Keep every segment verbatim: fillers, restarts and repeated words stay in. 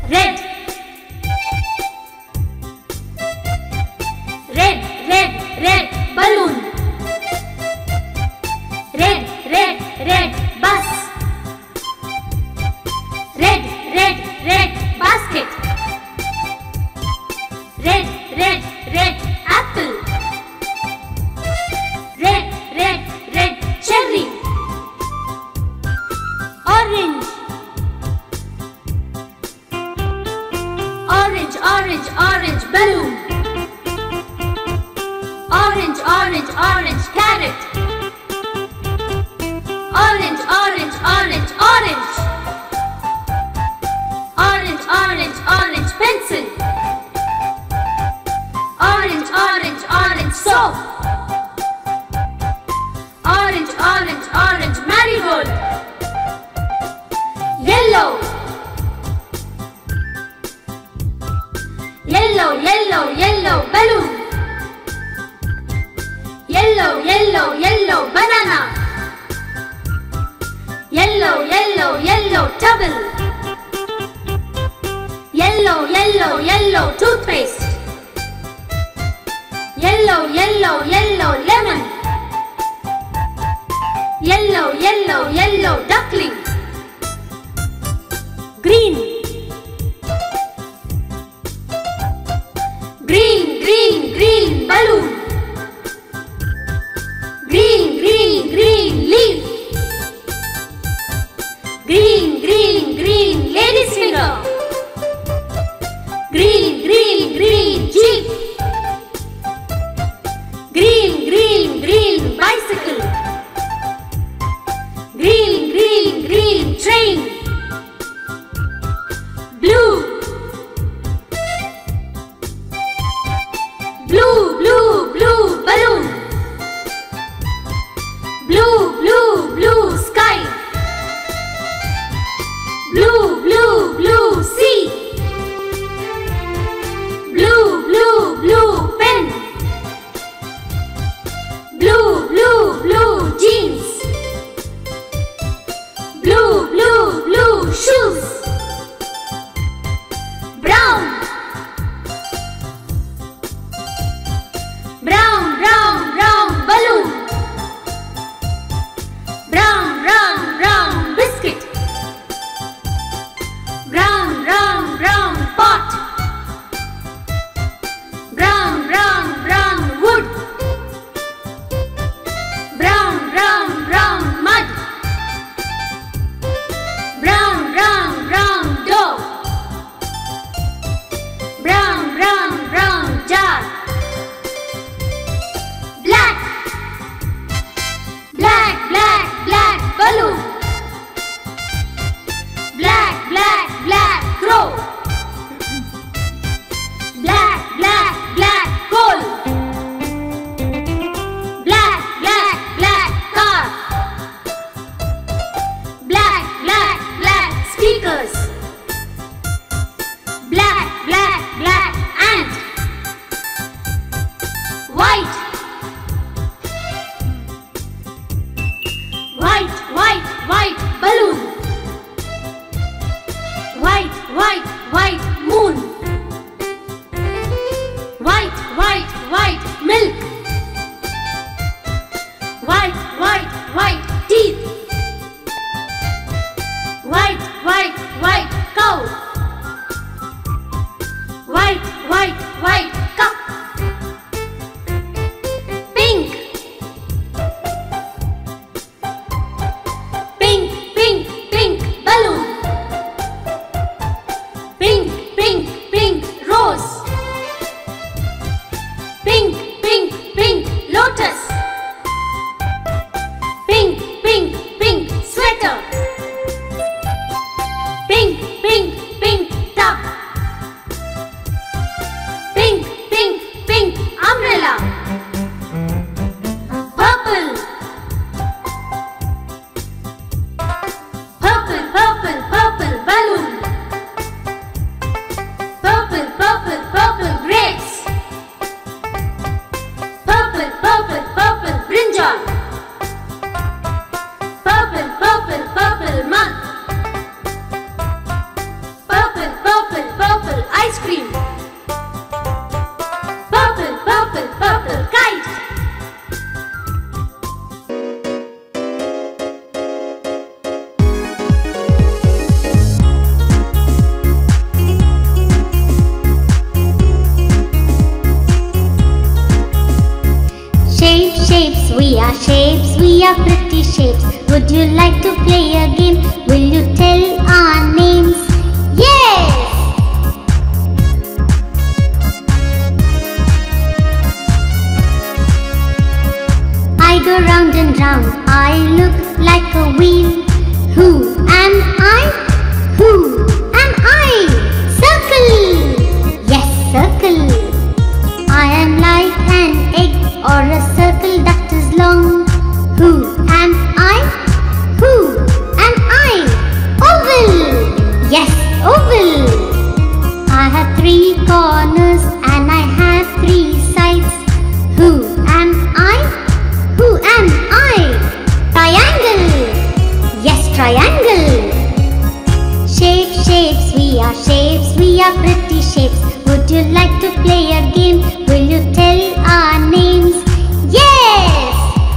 red, red, red, red balloon, red, red, red bus, red, red, red basket, red, red, red apple, red, red, red cherry, orange, orange, orange, orange balloon, orange, orange, orange carrot, orange, orange, orange, orange, orange, orange, orange pencil, orange, orange, orange soap, orange, orange, orange marigold, yellow, yellow, yellow, yellow balloon, yellow, yellow, yellow banana, yellow, yellow, yellow towel, yellow, yellow, yellow toothpaste, yellow, yellow, yellow lemon, yellow, yellow, yellow duckling, green, green, green, green balloon, green, green, green leaf, green, green, green lady's finger, green, green, green jeep, green, green, green bicycle, green, green, green train, blue, blue, blue, blue balloon, blue, blue, blue sky, blue, blue, blue sea, blue, blue, blue pen, blue, blue, blue jeans, blue, blue, blue shoes, brown, brown, brown, brown balloon, brown, brown, brown biscuit, brown, brown, brown pot, brown, brown, brown wood, brown, brown, brown mud, brown, brown, brown dog, brown, brown, brown jar, black, black, black, black balloon, black, black, black crow, black, black, black coal, black, black, black car, black, black, black speakers, black, black, black ant, white, white, white, white balloon, white, white, white moon, white, white, white milk, white, white, white teeth, white, white, white cow, white, white, white cup, pink, pink, pink, pink balloon, are shapes, we are pretty shapes. Would you like to play a game? Will you tell our names? Yes! I go round and round, I look like a wheel. Who am I? Who am I? Circle! Yes, circle. I am like an egg or a circle that is long. Who am I? Who am I? Oval! Yes, oval. I have three corners and I have three sides. Who am I? Who am I? Triangle! Yes, triangle. Shape, shapes, we are shapes, we are pretty shapes. Would you like to play a game? Will you tell our names? Yes!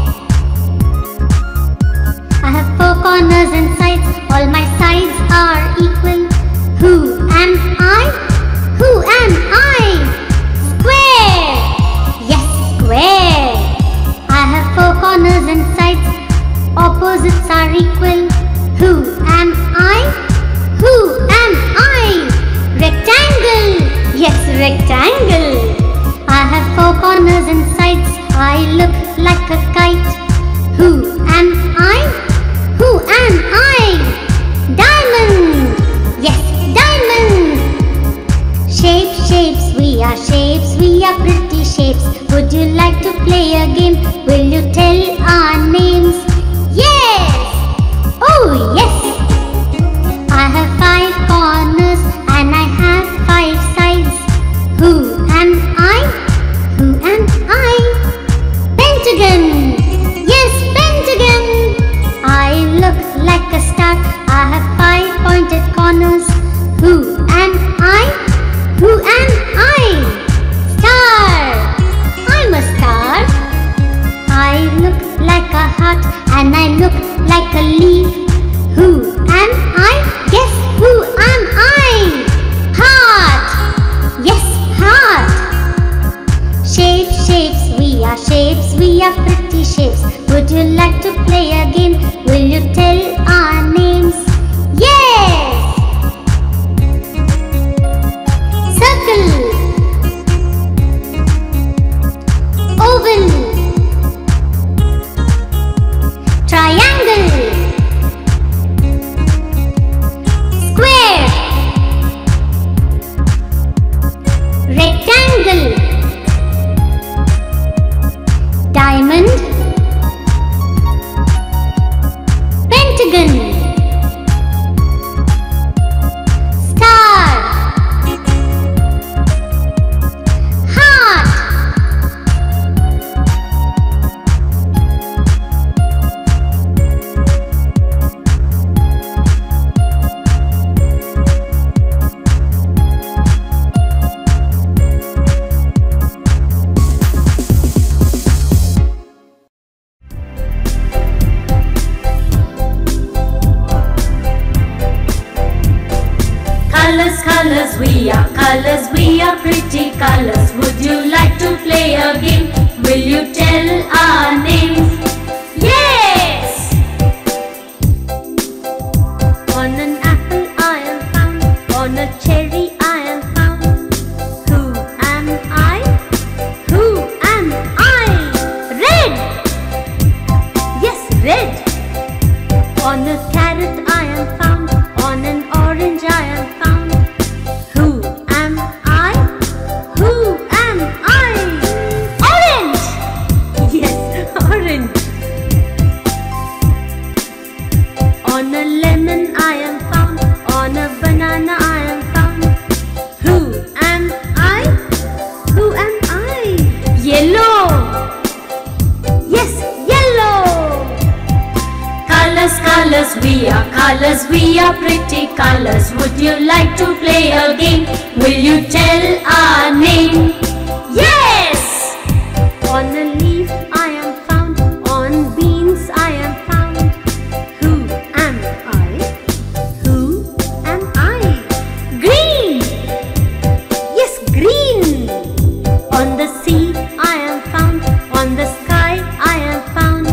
I have four corners and sides, all my sides are equal. Who am I? Who am I? Square! Yes, square. I have four corners and sides, opposites are equal. Who am I? Who am I? Rectangle! Yes, rectangle. I have four corners and sides, I look like a kite. Who am I? Who am I? Diamond! Yes, diamond. Shape, shapes, we are shapes, we are pretty shapes. Would you like to play a game? Will you tell our names? Yes! Oh, yes! I have five corners and I have five sides. Who am I? Who am I? Pentagon! Yes, pentagon! I look like a star. I have five pointed corners. Who am I? Who am I? Star! I'm a star. I look like a heart and I look like a leaf. Who am I? Guess who am I? Heart! Yes, heart! Shape, shapes, we are shapes, we are pretty shapes. Would you like to play a game? Will you tell our names? Yes! Circle, oval, triangle, square, rectangle, diamond, pentagon, star, heart. Colors, colors, we are colors, we are pretty colors. Would you like to play a game? Will you tell our names? Yes! On an apple I am found, on a cherry I am found. Who am I? Who am I? Red! Yes, red! On a carrot I am found, on an orange I am found. Who am I? Who am I? Orange! Yes, orange. On a lemon I am found, on a banana I am found. Who am I? Who am I? Yellow! Yes, yellow! Colors, colors, we are colors, we are pretty colors. Would you like to play a game? Will you tell our name? Yes! On a leaf I am found, on beans I am found. Who am I? Who am I? Green! Yes, green! On the sea I am found, on the sky I am found.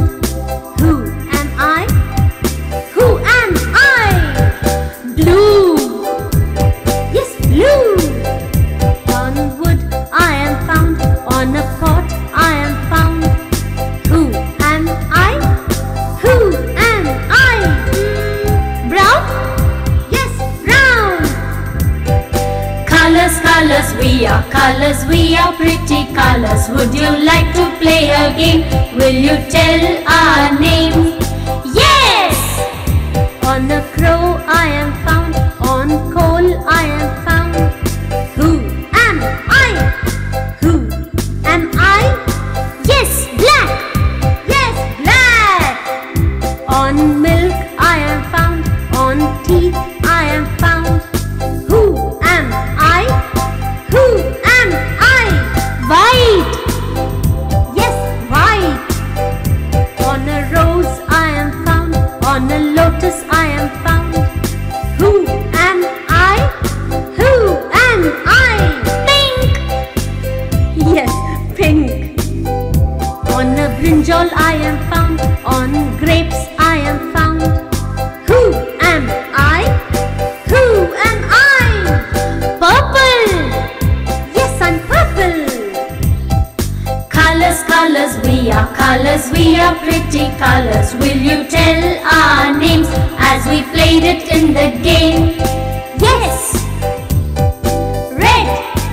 colors, we are colors, we are pretty colors. Would you like to play a game? Will you tell our names? Yes! On a crow I am found, on coal I am found. Who am I? Who am I? Yes, black! Yes, black! On milk I am found, on teeth I am found. Who am I? Who am I? White! Yes, white! On a rose I am found, on a lotus I am found. Who am I? Who am I? Pink! Yes, pink! On a brinjal I am found, on grapes I am found. Who am I? Who am I? Purple! Yes, I'm purple! Colors, colors, we are colors, we are pretty colors. Will you tell our names as we played it in the game? Yes! Red,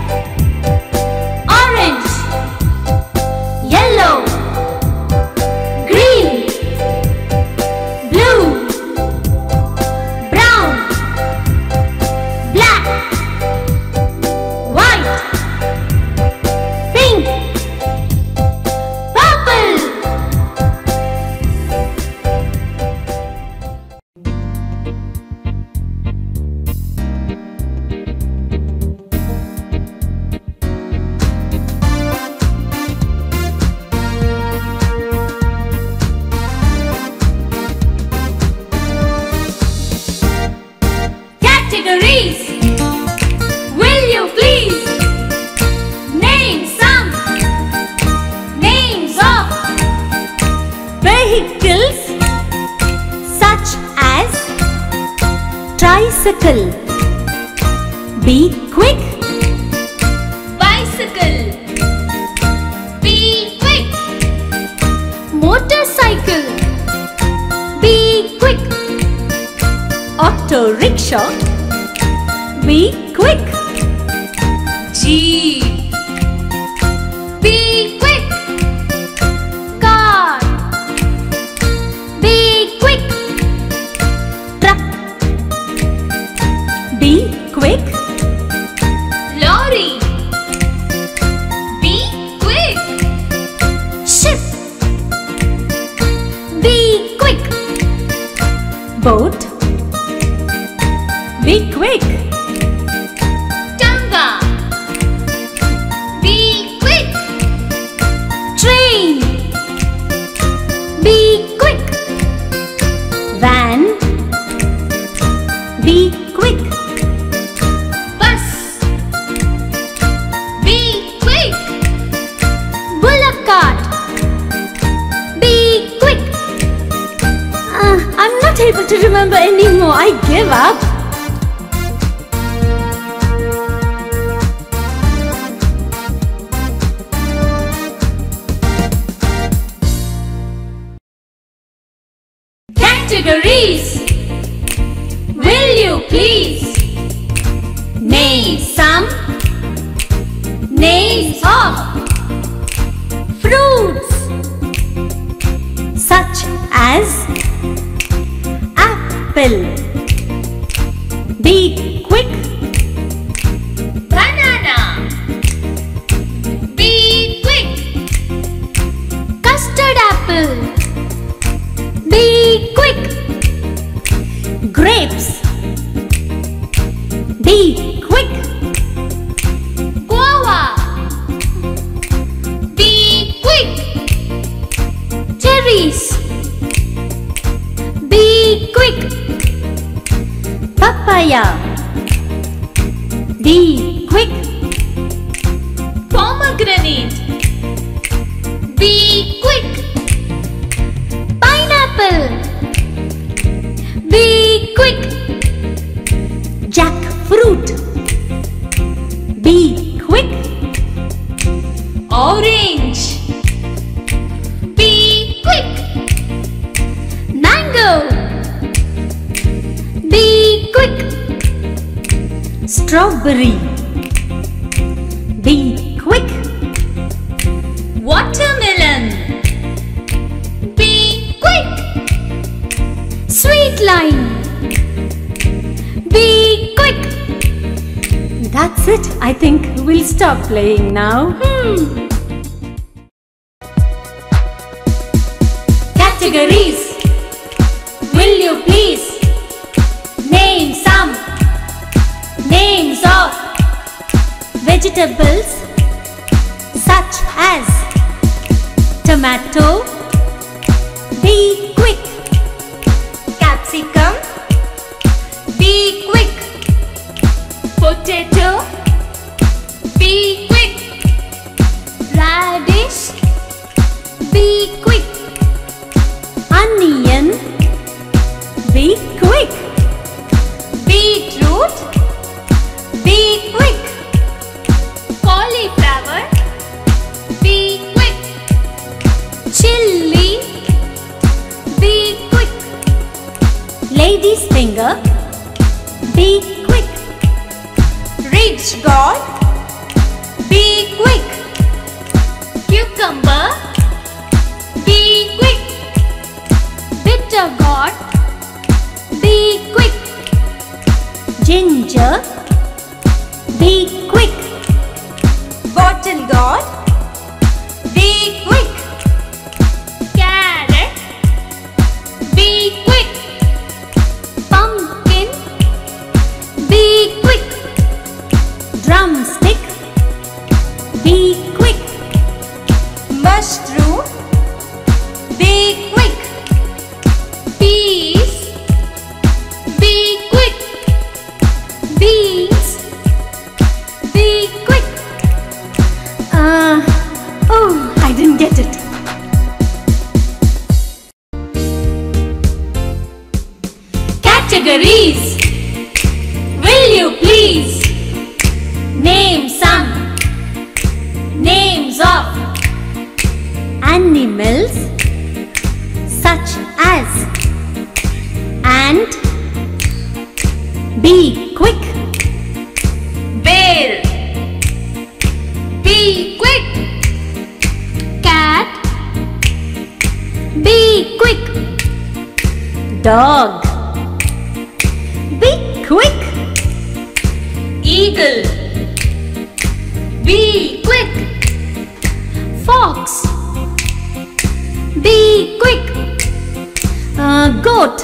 orange, yellow, green, blue, brown, black, white, pink, purple. Categories. Will you please name some names of vehicles such as tricycle? Be quick. Bicycle. Be quick. Motorcycle. Be quick. Auto rickshaw. Be quick. Jeep. Be quick. Car. Be quick. Truck. Be quick. Lorry. Be quick. Ship. Be quick. Boat. Be quick. Tanga. Be quick. Train. Be quick. Van. Be quick. Bus. Be quick. Bullock cart. Be quick. Uh, I'm not able to remember anymore. I give up. Categories. Will you please name some names of fruits such as apple? Be quick. Banana. Be quick. Custard apple. Be quick. Grapes. Be quick. Guava. Be quick. Cherries. Be quick. Papaya. Be quick. Pomegranate. Be quick. Pineapple. Be quick. Jackfruit. Be quick. Orange. Be quick. Mango. Be quick. Strawberry. That's it. I think we'll stop playing now. Hmm. Categories. Will you please name some names of vegetables such as tomato, be quick, capsicum, be quick, potato, be quick, radish, be quick, onion, be quick, beetroot, be quick, cauliflower, be quick, chilli, be quick, lady's finger, be quick, rich gourd, be quick, cucumber, be quick, bitter gourd, be quick, ginger, be quick, bottle gourd, be quick, carrot, be quick, pumpkin, be quick, drumstick, be quick, mushroom, be quick, peas, be quick, beans, be quick. Uh, oh, I didn't get it. Categories. Will you please name some names of animals such as ant, be quick, bear, be quick, cat, be quick, dog, be quick, eagle, be quick, fox, be quick, uh, goat,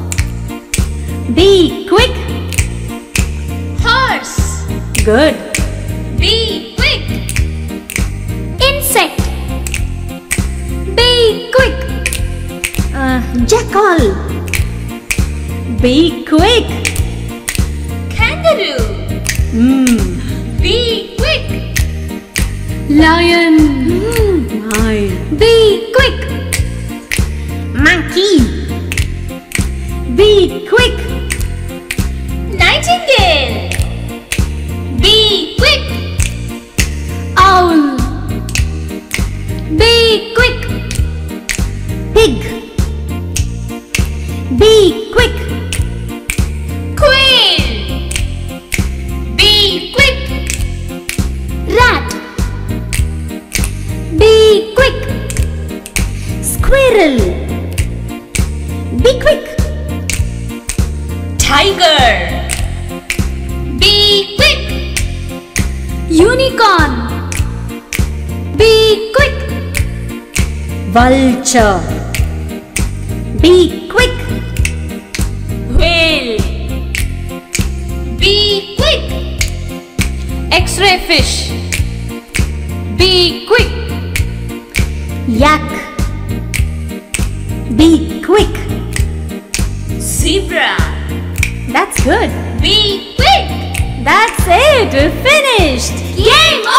be quick, horse, good, be quick, insect, be quick, uh, jackal, be quick, kangaroo, mm. be quick, lion, mm. lion, be quick, monkey, be quick, nightingale, be quick, owl, be quick, pig, be quick, quail, be quick, rat, be quick, squirrel, be quick, tiger, be quick, unicorn, be quick, vulture, be quick, whale, be quick, X-ray fish, be quick, yak, be quick, zebra, that's good, be quick, that's it, we're finished, game over.